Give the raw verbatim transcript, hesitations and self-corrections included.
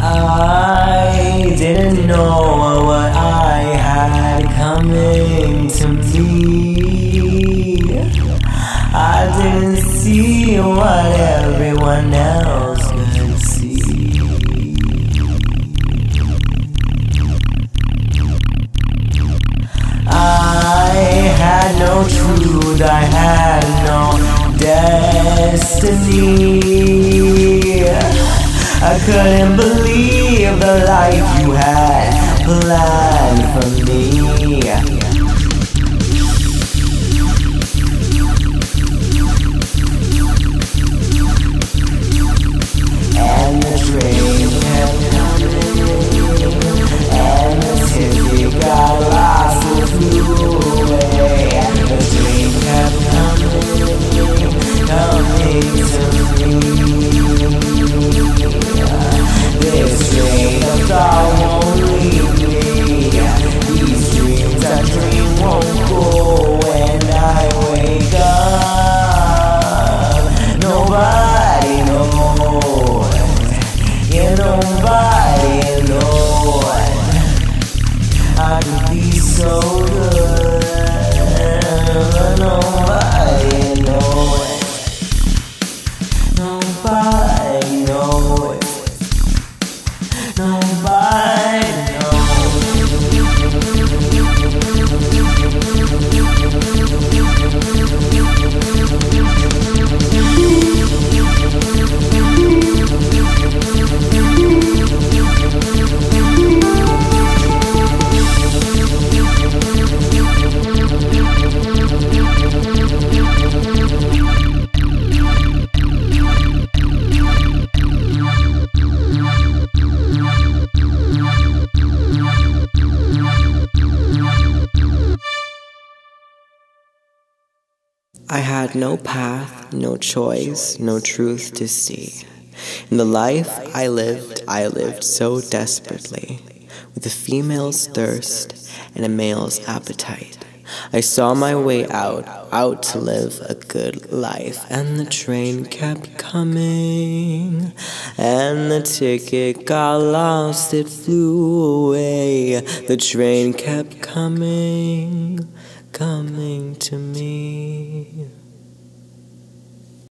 I didn't know what I had coming to me. I didn't see what everyone else could see. I had no truth, I had no destiny. I couldn't believe the life you had planned for me. And the train kept coming, and the ticket got lost and flew away. The train kept coming, coming to me. This train of thought won't leave me. These dreams I dream won't go. When I wake up, nobody knows. Yeah, nobody knows. I could be so good, but nobody knows. Nobody knows. Nobody I had no path, no choice, no truth to see. In the life I lived, I lived so desperately, with a female's thirst and a male's appetite. I saw my way out, out to live a good life, and the train kept coming, and the ticket got lost, it flew away. The train kept coming, coming to me.